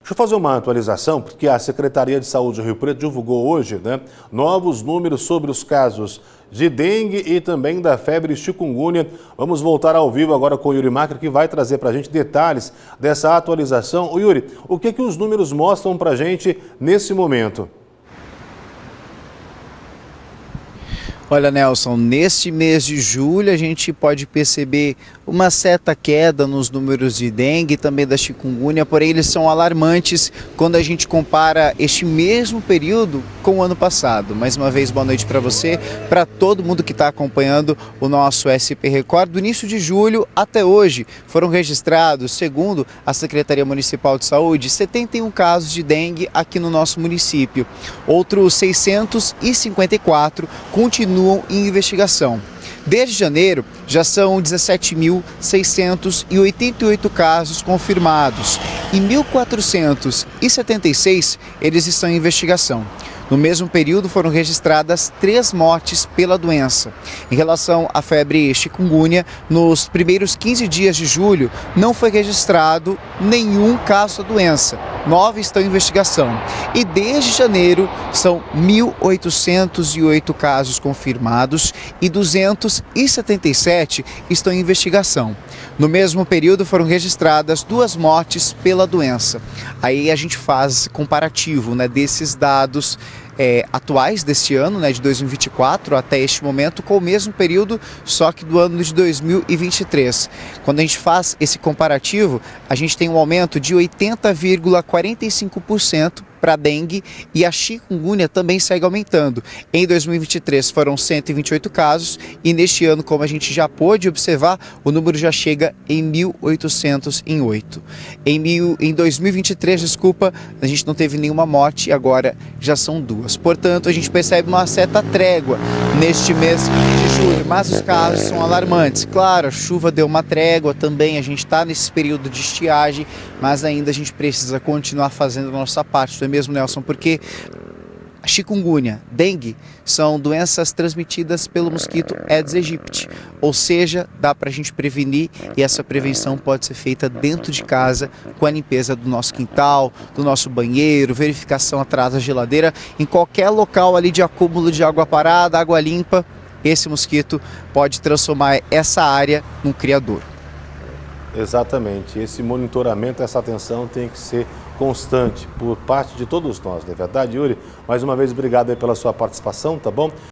Deixa eu fazer uma atualização, porque a Secretaria de Saúde de Rio Preto divulgou hoje, novos números sobre os casos de dengue e também da febre chikungunya. Vamos voltar ao vivo agora com o Yuri Macri, que vai trazer para a gente detalhes dessa atualização. O Yuri, o que os números mostram para a gente nesse momento? Olha, Nelson, neste mês de julho a gente pode perceber uma certa queda nos números de dengue e também da chikungunya, porém eles são alarmantes quando a gente compara este mesmo período com o ano passado. Mais uma vez, boa noite para você, para todo mundo que está acompanhando o nosso SP Record. Do início de julho até hoje foram registrados, segundo a Secretaria Municipal de Saúde, 71 casos de dengue aqui no nosso município. Outros 654 continuam em investigação. Desde janeiro, já são 17.688 casos confirmados e 1.476 eles estão em investigação. No mesmo período, foram registradas 3 mortes pela doença. Em relação à febre chikungunya, nos primeiros 15 dias de julho, não foi registrado nenhum caso da doença. 9 estão em investigação. E desde janeiro, são 1.808 casos confirmados e 277 estão em investigação. No mesmo período, foram registradas 2 mortes pela doença. Aí a gente faz comparativo, desses dados atuais deste ano, de 2024 até este momento, com o mesmo período, só que do ano de 2023. Quando a gente faz esse comparativo, a gente tem um aumento de 80,45% para a dengue e a chikungunya também segue aumentando. Em 2023 foram 128 casos e neste ano, como a gente já pôde observar, o número já chega em 1.808. Em 2023, a gente não teve nenhuma morte e agora já são 2. Portanto, a gente percebe uma certa trégua neste mês de julho, mas os casos são alarmantes. Claro, a chuva deu uma trégua também, a gente está nesse período de estiagem, mas ainda a gente precisa continuar fazendo a nossa parte, não é mesmo, Nelson? Porque a chikungunya, dengue, são doenças transmitidas pelo mosquito Aedes aegypti, ou seja, dá para a gente prevenir e essa prevenção pode ser feita dentro de casa com a limpeza do nosso quintal, do nosso banheiro, verificação atrás da geladeira, em qualquer local ali de acúmulo de água parada, água limpa, esse mosquito pode transformar essa área num criador. Exatamente, esse monitoramento, essa atenção tem que ser constante por parte de todos nós, não é verdade, Yuri? Mais uma vez, obrigado aí pela sua participação, tá bom?